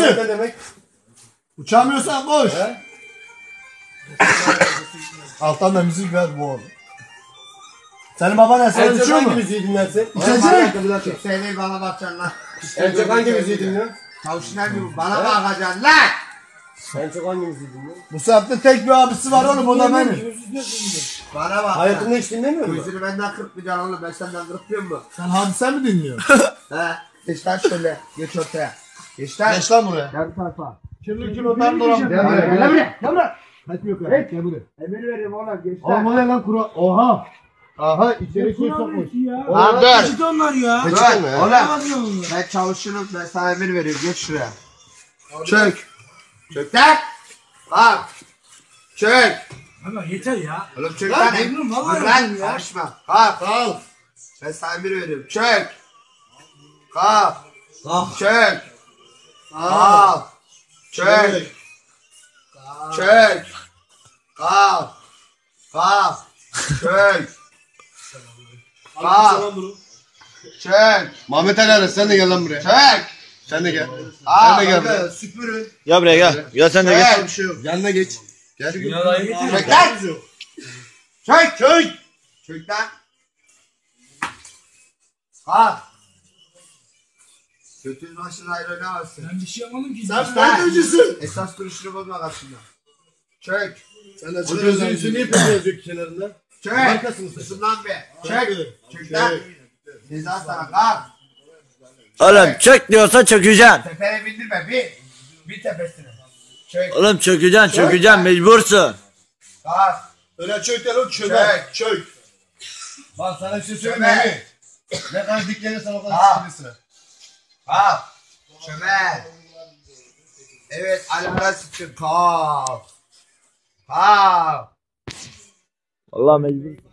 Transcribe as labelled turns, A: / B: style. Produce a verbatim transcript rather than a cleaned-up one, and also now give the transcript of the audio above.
A: Ne demek?
B: Uçamıyorsan koş. Alttan da müzik ver bu oğlum. Senin baban ne? Sen
A: En çok
B: uçuyor mu?
A: hangi müziği dinlersin?
B: İçecek.
C: Seni bana bakacaksın lan.
A: En çok hangi müziği dinliyorsun?
C: Tavşinler gibi bana bakacaksın lan.
A: En çok hangi müziği dinliyorsun?
B: Bu saatte tek bir abisi var oğlum, o da benim.
C: Bana bak.
A: Hayatında hiç dinlemiyor musun?
C: Gözünü benden kırpmayacaksın oğlum, ben senden kırpmıyor mu?
B: Sen hadise mi dinliyorsun?
C: He. Geç lan şöyle. Geç ortaya. Geç lan.
B: Geç lan buraya.
C: Gel bu tarafa.
B: Kirli kilodan dolan.
C: Gel buraya. Gel buraya. Gel buraya.
B: Kaçmıyor kadar. Gel buraya.
C: Emir vereyim oğlum. Geç
B: Oğlum
C: lan.
B: o ne lan kura? Oha. Aha içeri şey sokmuş.
C: Lan dur.
D: Peçete onlar ya.
C: Dur.
A: Peçete mi ya?
C: Oğlum. Ben çavuşunum. Ben sana emir veriyorum. Geç şuraya. Çök. Çök lan. Bak. Çök.
D: Ama yeter ya.
C: Oğlum çök
D: Lan
C: lan.
D: memnun, vallahi
C: Dur lan.
D: memnun ya.
C: Karışma. Kalk.
B: Kalk.
C: Ben sana emir veriyorum. Çök. Kalk.
D: Kalk.
C: Çök. Kalk. Çök. Çök. Kalk. Kalk. Çök. Kalk. Çök.
B: Mehmet Ali Aras, sen de gel lan buraya.
C: Çök.
B: Sen de gel.
C: Aa,
B: Sen de gel
C: bakın,
B: buraya.
C: süpürün.
E: Gel buraya gel. Gel sen de gel.
C: Çök.
B: Yanına geç. Gel.
C: Çök lan. Çök. Çök. Çök lan. Kalk. Götünün başına ayrı oynamazsın.
D: Ben bir şey yapmadım ki.
B: Sen FETÖ'cüsün.
C: Esas duruşunu bozma karşımda. Çök.
B: Sen de
A: O gözün yüzü niye peki yazıyor kenarında?
C: Çök.
A: Markasını sen.
C: Susun lan be. Çök. Çök lan. Ceza sana kalk.
E: Oğlum çök diyorsa çökeceksin.
C: Tepene bindirme bir. Bir tepesine. Çök.
E: Oğlum çökeceksin çökeceksin mecbursun.
C: Kalk.
B: Öyle çök gel o çömer. Çök.
A: Bak sana bir şey söyleyeyim
C: Çömel.
A: mi? Ne kadar diklenirsen o kadar
C: Ha.
A: sıkılırsın.
C: Kalk. Çömel. Evet, alara sıçın. Kalk. Kalk.
E: Vallahi mecbur.